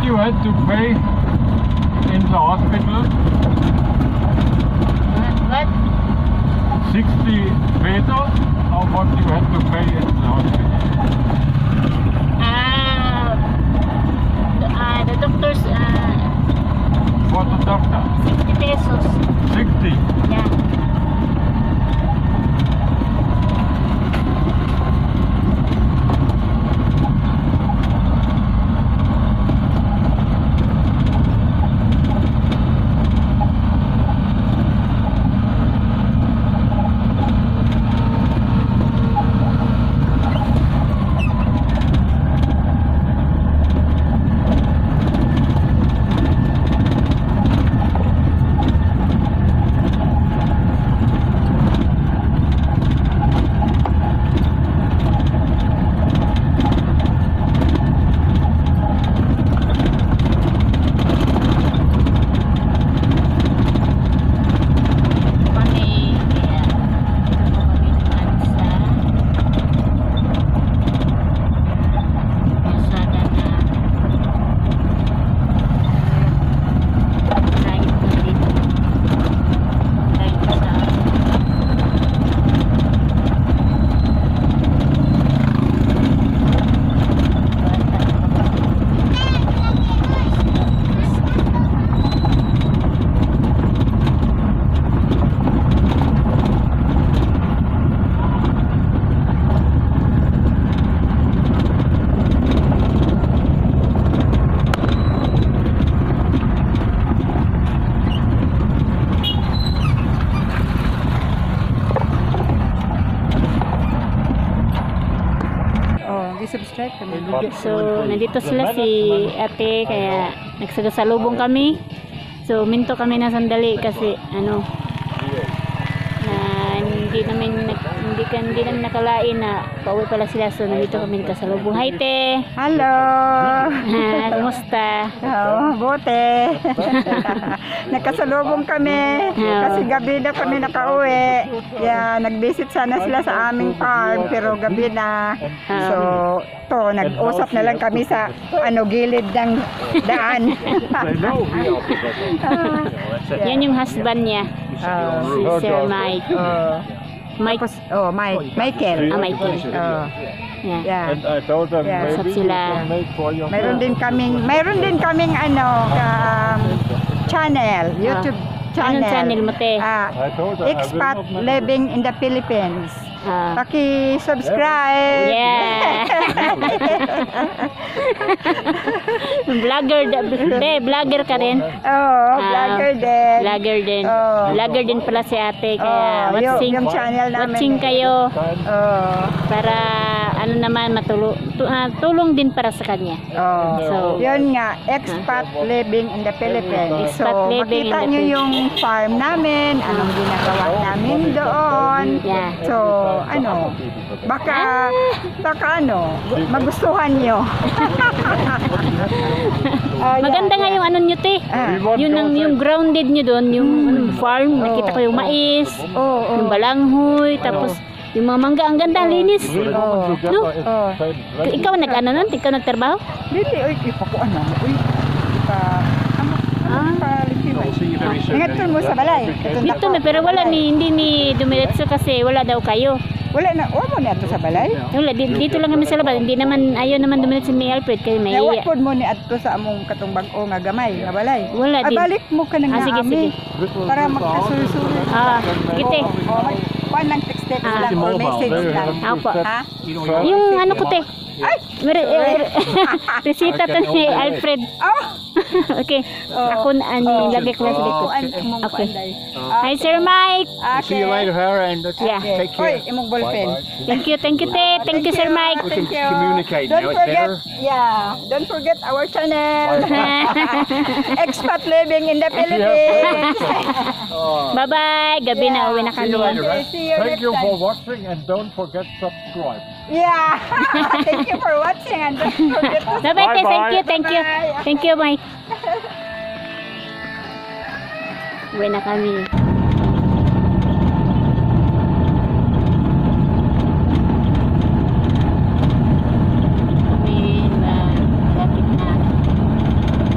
you had to pay in the hospital? What? 60 pesos? Or what you had to pay in the hospital? The doctor's For the doctor? 60 pesos. 60? Yeah. Subscribe kami. So, nandito sila si ate, kaya nagsasalubong kami. So, minto kami na sandali kasi ano, na hindi namin nakalain na pauwi pala sila. So, nandito kami nagkasalubong. Hi, te! Hello! Kumusta? Oh, buti. Nakasalubong kami kasi gabi na kami nakauwi. Yeah, nag-visit sana sila sa aming farm pero gabi na. So, to nag-usap na lang kami sa gilid ng daan. Yan yung husband niya. Si Sir Mike. Michael. Michael. Yeah. And I told them maybe you can make for your Mayroon din kaming channel, YouTube channel. Anong channel mo, te? Expat Living in the Philippines. Paki-subscribe. Yeah. Vlogger ka rin? Vlogger din. Vlogger din pala si ate, kaya yung channel namin. watching kayo. Para ano naman tulong din para sa kanya. So, yun nga, Expat Living in the Philippines. Expat Living makita in the nyo yung farm namin, anong ginagawa namin doon. Yeah. So, baka magustuhan nyo. Maganda nga yung ano nyo, te. Yung grounded nyo doon, yung farm, nakita ko yung mais, yung balanghoy, tapos yung mga mangga, ang ganda, linis. No? Ikaw nag-ano nun? Ikaw nagtrabaho? Dili, ipakuan na. Ingat mo sa balay. Dito na, pero wala hindi ni dumiretso kasi wala daw kayo. Wala na, mo na ito sa balay? Wala, dito lang kami sa labas. Hindi naman, ayaw naman dumiretso ni Alfred kasi may iya. Nawapod mo ni ato sa among katong bag-o nga gamay, nga balay. Wala din. Balik mo ka nang sige. Para magkasuri-suri. Kite. Kuan lang text lang or message lang. Opo. Yung ano ko, te. Resita to ni Alfred. Okay. Ako lagay ko sa dito. Okay. Hi, Sir Mike. See you later, and take care. Imong ballpen. Thank you, te. Thank you, Sir Mike. We can communicate now. It's better. Don't forget our channel. Expat Living in the Philippines. Bye-bye. Gabi na, uwi na kami. Thank you for watching, and don't forget subscribe. Yeah. Thank you for watching, and don't forget to subscribe. Bye-bye. Thank you, Mike. Uwi na kami. Malapit na.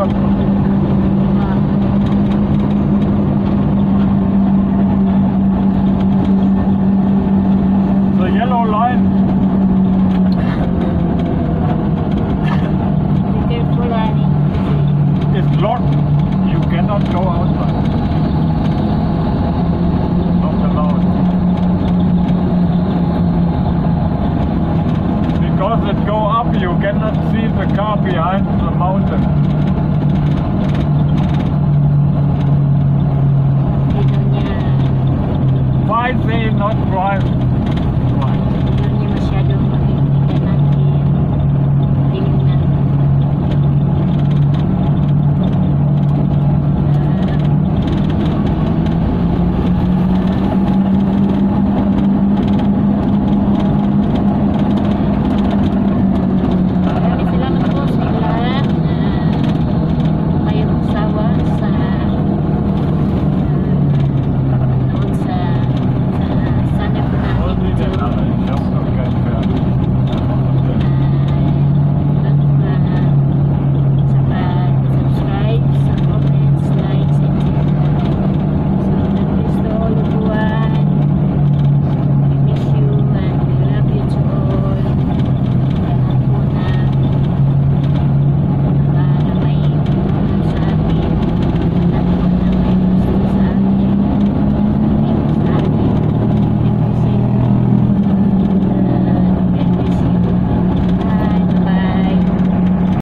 The yellow line. Be careful, honey. It's locked. You cannot go outside. Not allowed. Because it go up, you cannot see the car behind the mountain.